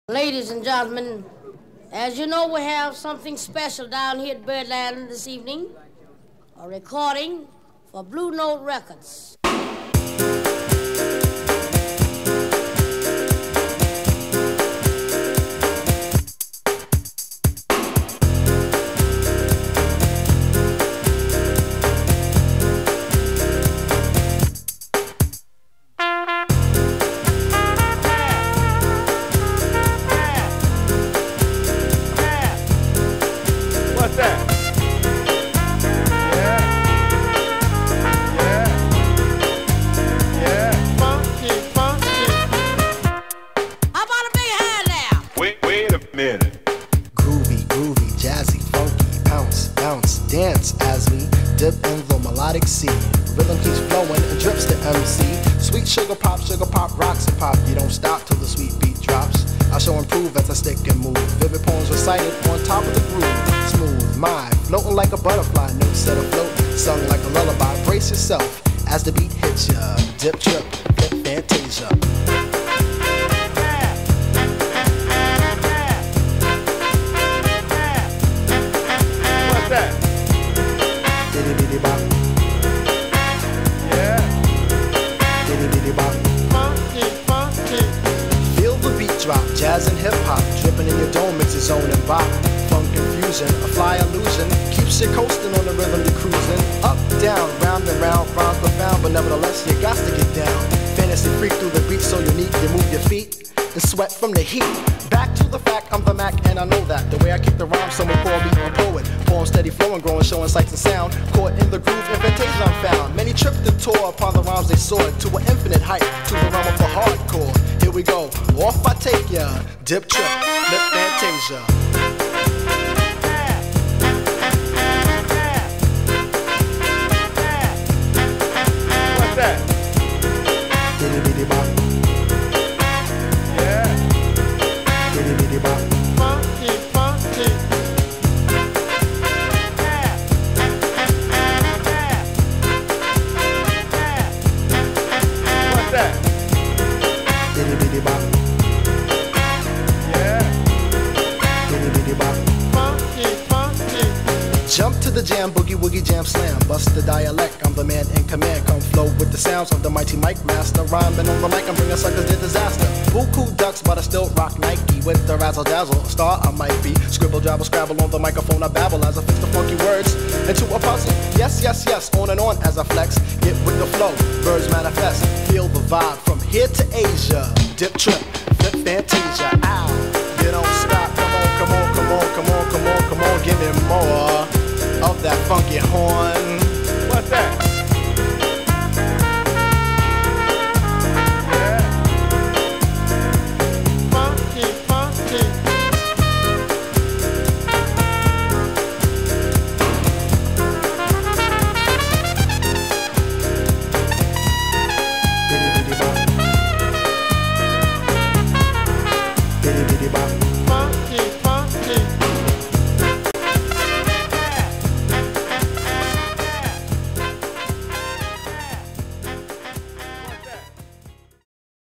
Ladies and gentlemen, as you know, we have something special down here at Birdland this evening, a recording for Blue Note Records. Dance as we dip in the melodic sea. Rhythm keeps flowing and drips to MC. Sweet sugar pop, rocks and pop. You don't stop till the sweet beat drops. I shall improve as I stick and move. Vivid poems recited on top of the groove. Smooth mind, floating like a butterfly. Notes set afloat, sung like a lullaby. Brace yourself as the beat hits ya. Dip, trip, flip, fantasia. What's that? Feel the beat drop, jazz and hip hop, dripping in your dome, it's a zone and bop. Funk confusion, a fly illusion, keeps you coasting on the rhythm you're cruising. Up, down, round and round, rhymes profound, but nevertheless you got to get down. Fantasy freak through the beat so unique, you move your feet and sweat from the heat. Back to the fact, I'm the Mac and I know that. The way I kick the rhyme, someone call me a poet. Poem steady flowing, growing, showing sights and sound. Caught in the groove, invitation I'm found. Many tripped and tore upon the rhymes they soared to an infinite height, to the realm of the hardcore. Here we go, off I take ya. Dip, trip, flip, fantasia. What's that? Bitty bitty bop. Funky, funky. What's that? Bitty bitty bop. Yeah. Bitty bitty bop. Funky, funky. Jump to the jam, boogie woogie jam slam. Bust the dialect, I'm the man in command. Come flow with the sounds of the mighty mic master. Rhyming on the mic, I'm bringing suckers to disaster. Buku ducks, but I still rock Nike with the razzle dazzle. A star I might be. Scribble, jabble, scrabble on the microphone. I babble as I fix the funky words into a puzzle. Yes, yes, yes, on and on as I flex. Get with the flow, birds manifest. Feel the vibe from here to Asia. Dip, trip, flip, fantasia. Ow, you don't stop. Come on, come on, come on, come on, come on, come on. Give me more of that funky horn.